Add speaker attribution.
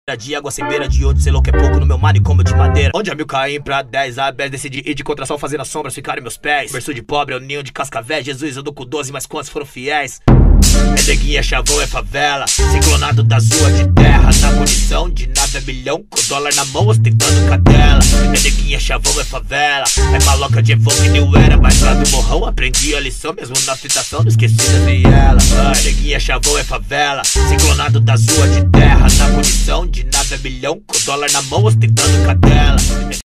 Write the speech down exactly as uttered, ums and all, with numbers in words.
Speaker 1: De água sem beira, de onde sei lá que é pouco no meu manicômio de madeira. Onde a mil caem pra dez, a dez decidi ir de contração fazendo as sombras ficarem meus pés. Berço de pobre é o ninho de cascavel, Jesus andou com doze, mas quantos foram fiéis? É neguinha, chavão, é favela, ciclonado da rua de terra. Na munição de nave é milhão, com dólar na mão ostentando cadela. É neguinha, chavão, é favela, é maloca de evoque new era. Mas lá do morrão aprendi a lição, mesmo na fitação não esqueci da viela. É neguinha, chavão, é favela, ciclonado da rua de terra. Na munição de nave é milhão, com dólar na mão ostentando cadela.